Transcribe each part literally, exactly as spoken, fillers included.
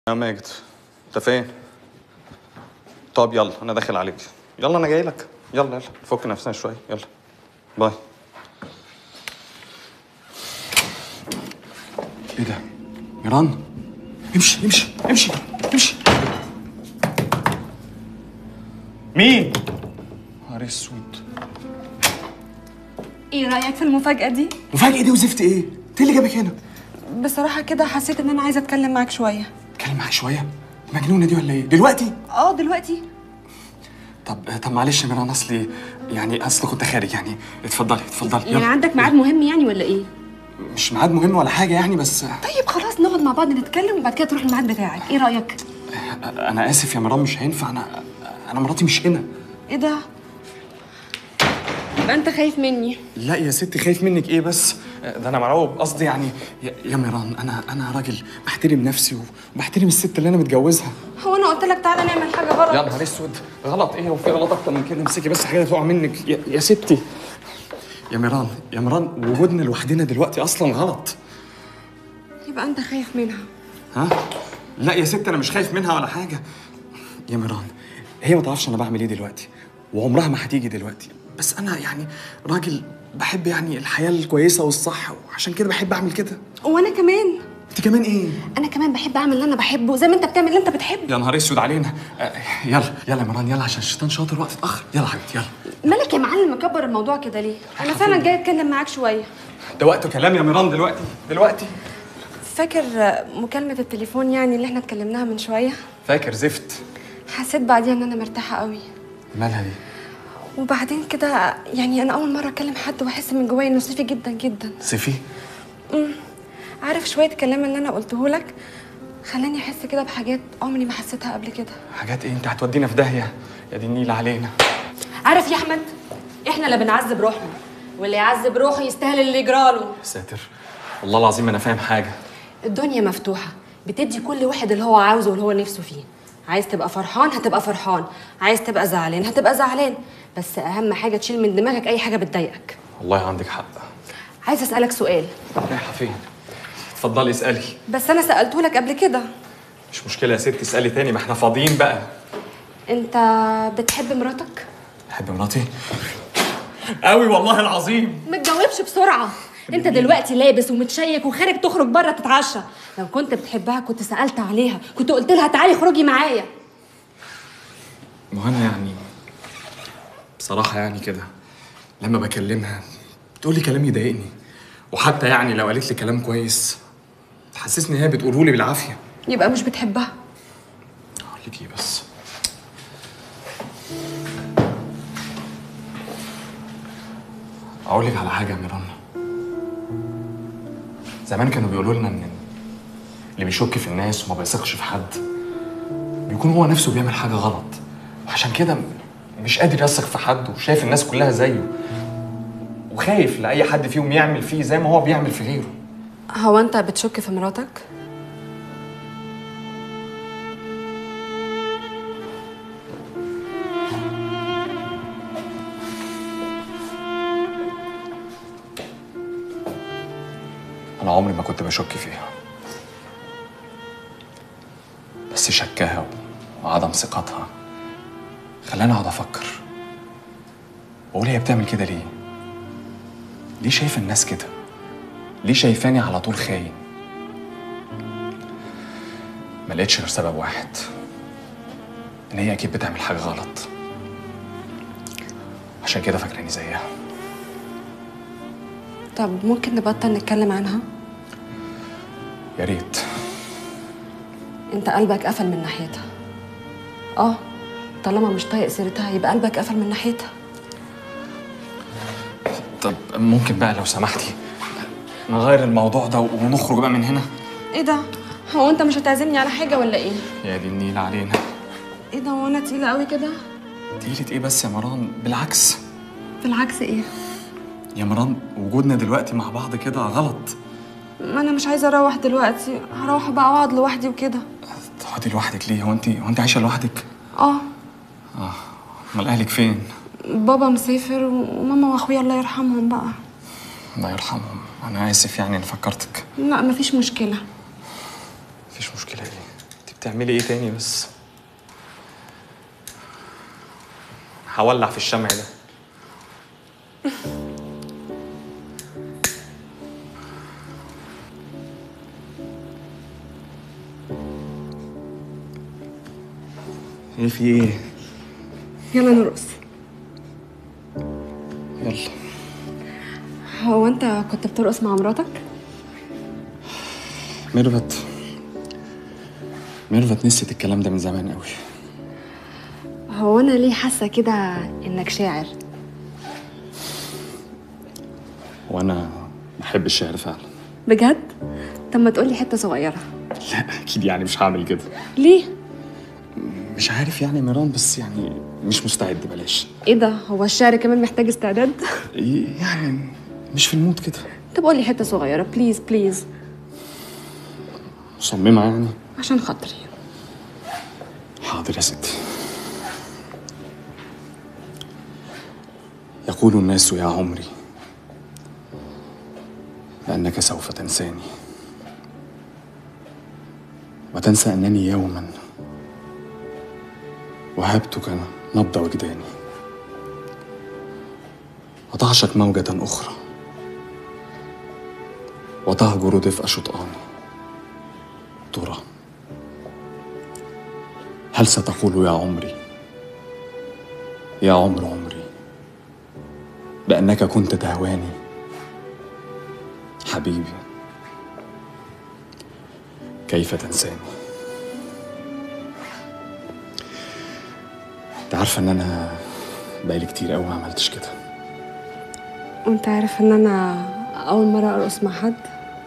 يا ماجد، انت فين؟ طب يلا انا داخل عليك. يلا انا جاي لك. يلا يلا نفك نفسنا شويه. يلا باي. ايه ده؟ ميران امشي امشي امشي امشي. مين؟ نهار اسود. ايه رايك في المفاجاه دي؟ مفاجأة دي وزفت ايه؟ انت اللي جابك هنا؟ بصراحه كده حسيت ان انا عايزه اتكلم معاك شويه. اتكلم معاك شويه؟ مجنونه دي ولا ايه؟ دلوقتي؟ اه دلوقتي. طب طب معلش يا ميران، اصلي يعني اصل كنت خارج يعني. اتفضلي اتفضلي يعني عندك ميعاد مهم يعني ولا ايه؟ مش ميعاد مهم ولا حاجه يعني، بس طيب خلاص نقعد مع بعض نتكلم وبعد كده تروح الميعاد بتاعك، ايه رايك؟ انا اسف يا ميران، مش هينفع. انا انا مراتي مش هنا. ايه ده؟ يبقى انت خايف مني؟ لا يا ستي، خايف منك ايه بس؟ ده انا مرعوب. قصدي يعني يا, يا ميران، انا انا راجل بحترم نفسي وبحترم الست اللي انا متجوزها. هو انا قلت لك تعالى نعمل حاجه غلط؟ يا نهار اسود، غلط ايه؟ وفي غلط اكتر من كده؟ امسكي بس حاجه تقع منك يا, يا ستي. يا ميران يا ميران، وجودنا لوحدنا دلوقتي اصلا غلط. يبقى انت خايف منها؟ ها؟ لا يا ست، انا مش خايف منها ولا حاجه. يا ميران، هي ما تعرفش انا بعمل ايه دلوقتي، وعمرها ما هتيجي دلوقتي. بس انا يعني راجل بحب يعني الحياه الكويسه والصح، وعشان كده بحب اعمل كده. وانا كمان. انت كمان ايه؟ انا كمان بحب اعمل اللي انا بحبه زي ما انت بتعمل اللي انت بتحبه. يا نهار اسود علينا. آه يلا يلا يا ميران، يلا عشان الشيطان شاطر، وقت اتاخر. يلا حبيبتي يلا. مالك يا معلم مكبر الموضوع كده ليه؟ انا فعلا جاي اتكلم معاك شويه. ده وقته كلام يا ميران دلوقتي دلوقتي. فاكر مكالمه التليفون يعني اللي احنا اتكلمناها من شويه؟ فاكر زفت. حسيت بعديها ان انا مرتاحه قوي. مالها دي؟ وبعدين كده يعني انا اول مره اكلم حد واحس من جوايا انه صيفي جدا جدا. صيفي؟ امم عارف شويه الكلام اللي انا قلته لك خلاني احس كده بحاجات عمري ما حسيتها قبل كده. حاجات ايه؟ انت هتودينا في داهيه يا دي النيله علينا. عارف يا احمد، احنا اللي بنعذب روحنا، واللي يعذب روحه يستاهل اللي يجراله. يا ساتر، والله العظيم انا فاهم حاجه. الدنيا مفتوحه، بتدي كل واحد اللي هو عاوزه واللي هو نفسه فيه. عايز تبقى فرحان هتبقى فرحان، عايز تبقى زعلان هتبقى زعلان، بس اهم حاجه تشيل من دماغك اي حاجه بتضايقك. والله عندك حق. عايز اسالك سؤال. رايحه فين؟ اتفضلي اسالي. بس انا سالته لك قبل كده. مش مشكله يا ستي، اسالي تاني، ما احنا فاضيين بقى. انت بتحب مراتك؟ بحب مراتي قوي والله العظيم. ما تجاوبش بسرعه، انت دلوقتي لابس ومتشيك وخارج تخرج بره تتعشى. لو كنت بتحبها كنت سالت عليها، كنت قلت لها تعالي خرجي معايا. ما انا يعني بصراحه يعني كده لما بكلمها بتقول لي كلام يضايقني، وحتى يعني لو قالت لي كلام كويس تحسسني هي بتقوله لي بالعافيه. يبقى مش بتحبها. اقول لك ايه بس؟ اقول لك على حاجه يا ميران. زمان كانوا بيقولوا لنا ان اللي بيشك في الناس وما بيثقش في حد بيكون هو نفسه بيعمل حاجه غلط، وعشان كده مش قادر يثق في حد وشايف الناس كلها زيه، وخايف لاي حد فيهم يعمل فيه زي ما هو بيعمل في غيره. هو انت بتشك في مراتك؟ انا عمري ما كنت بشك فيها، بس شكها وعدم ثقتها خلاني اقعد افكر واقول هي بتعمل كده ليه؟ ليه شايفه الناس كده؟ ليه شايفاني على طول خاين؟ ما لقيتش غير سبب واحد، ان هي اكيد بتعمل حاجه غلط، عشان كده فاكراني زيها. طب ممكن نبطل نتكلم عنها؟ يا ريت. انت قلبك قفل من ناحيتها. اه طالما مش طايق سيرتها يبقى قلبك قفل من ناحيتها. طب ممكن بقى لو سمحتي نغير الموضوع ده ونخرج بقى من هنا؟ ايه ده؟ هو انت مش هتعزمني على حاجه ولا ايه؟ يا دي النيله علينا. ايه ده وانا تقيله قوي كده؟ تقيلة ايه بس يا مروان؟ بالعكس. بالعكس ايه؟ يا مروان، وجودنا دلوقتي مع بعض كده غلط. ما انا مش عايزه اروح دلوقتي، هروح بقى واقعد لوحدي وكده. تقعدي لوحدك ليه؟ هو انت هو انت عايشه لوحدك؟ اه. اه. امال اهلك فين؟ بابا مسافر وماما واخويا الله يرحمهم بقى. الله يرحمهم. انا اسف يعني انا فكرتك. لا مفيش مشكله. مفيش مشكله ايه؟ انت تعملي ايه تاني بس؟ هولع في الشمع ده. ايه في ايه؟ يلا نرقص. يلا. هو انت كنت بترقص مع مراتك؟ ميرفت ميرفت نسيت الكلام ده من زمان قوي. هو انا ليه حاسه كده انك شاعر؟ وانا بحب الشعر فعلا. بجد؟ طب ما تقولي حته صغيره. لا اكيد يعني مش هعمل كده. ليه؟ مش عارف يعني ميران، بس يعني مش مستعد، بلاش. ايه ده؟ هو الشعر كمان محتاج استعداد؟ يعني مش في المود كده. طب قولي حته صغيره بليز بليز. مصممة يعني؟ عشان خاطري. حاضر يا ستي. يقول الناس يا عمري بأنك سوف تنساني، وتنسى أنني يوما وهبتك نبض وجداني، وتعشق موجة أخرى وتهجر دفء شطآني. ترى هل ستقول يا عمري يا عمر عمري بأنك كنت تهواني؟ حبيبي كيف تنساني؟ انت عارفة ان انا بقالي كتير قوي ما عملتش كده. وانت عارف ان انا اول مره ارقص مع حد؟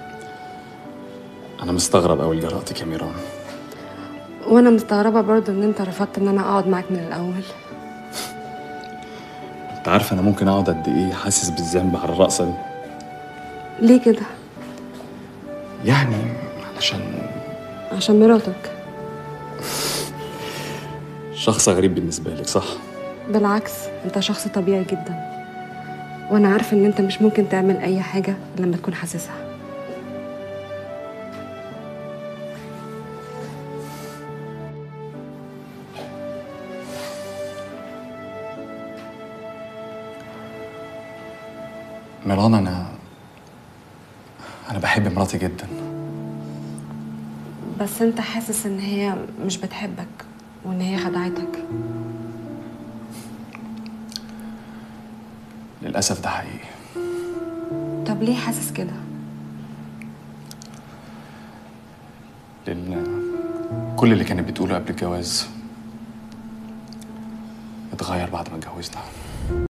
انا مستغرب قوي لجرأتك يا ميران. وانا مستغربه برضو ان انت رفضت ان انا اقعد معاك من الاول. انت عارفة انا ممكن اقعد قد ايه حاسس بالذنب على الرقصة دي؟ ليه كده؟ يعني علشان عشان مراتك. شخص غريب بالنسبة لك، صح؟ بالعكس، انت شخص طبيعي جدا، وانا عارفه ان انت مش ممكن تعمل اي حاجه لما تكون حاسسها. ميران، انا انا بحب مراتي جدا. بس انت حاسس ان هي مش بتحبك وان هي خدعتك. للأسف ده حقيقي. طب ليه حاسس كده؟ لأن كل اللي كانت بتقوله قبل الجواز اتغير بعد ما اتجوزنا.